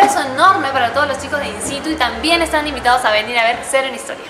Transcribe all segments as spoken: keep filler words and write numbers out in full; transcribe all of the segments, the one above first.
beso enorme para todos los chicos de In Situ y también están invitados a venir a ver Cero en Historia.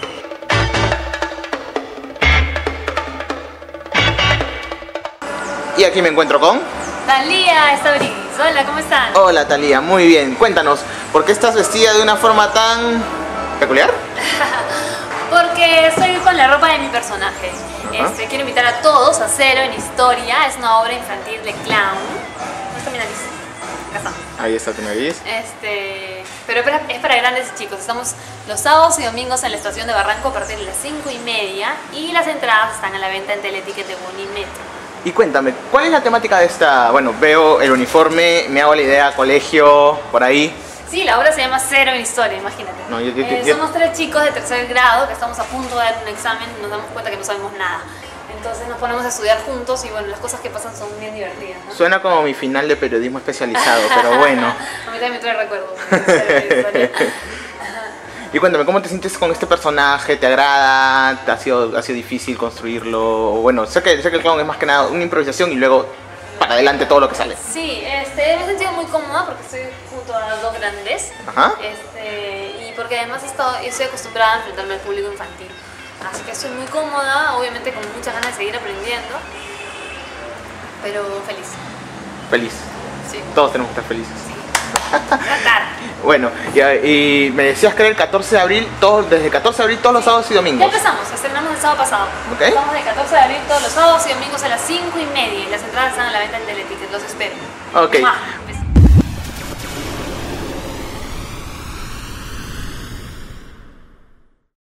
Y aquí me encuentro con... Talía Estabriguis. Hola, ¿cómo están? Hola Talía, muy bien. Cuéntanos, ¿por qué estás vestida de una forma tan peculiar? Porque estoy con la ropa de mi personaje. Este, quiero invitar a todos a Cero en Historia. Es una obra infantil de clown. ¿Dónde está mi nariz? Acá está. Ahí está tu nariz. Este, pero es para, es para grandes y chicos. Estamos los sábados y domingos en la estación de Barranco a partir de las cinco y media. Y las entradas están a la venta en Teleticket de Unimetro. Y cuéntame, ¿cuál es la temática de esta? Bueno, veo el uniforme, me hago la idea, colegio, por ahí. Sí, la obra se llama Cero en Historia, imagínate. No, yo, yo, eh, yo, somos tres chicos de tercer grado que estamos a punto de dar un examen y nos damos cuenta que no sabemos nada. Entonces nos ponemos a estudiar juntos y bueno, las cosas que pasan son bien divertidas, ¿no? Suena como mi final de periodismo especializado, pero bueno. A mí también me trae recuerdos de Cero en Historia. Y cuéntame, ¿cómo te sientes con este personaje? ¿Te agrada? ¿Te ha sido, ha sido difícil construirlo? Bueno, sé que, sé que el clown es más que nada una improvisación y luego para adelante todo lo que sale. Sí, este, me he sentido muy cómoda porque estoy junto a dos grandes. Ajá. Este, y porque además he estado, estoy acostumbrada a enfrentarme al público infantil. Así que estoy muy cómoda, obviamente con muchas ganas de seguir aprendiendo. Pero feliz. Feliz. Sí. Todos tenemos que estar felices. Sí. Tratar. Bueno, y, y me decías que era el catorce de abril, todo, desde el catorce de abril todos los sábados y Ya domingos. empezamos, estrenamos el sábado pasado. Ok. Estamos del catorce de abril todos los sábados y domingos a las cinco y media. Y las entradas están a la venta en Teleticket, los espero. Ok, ¡Mua!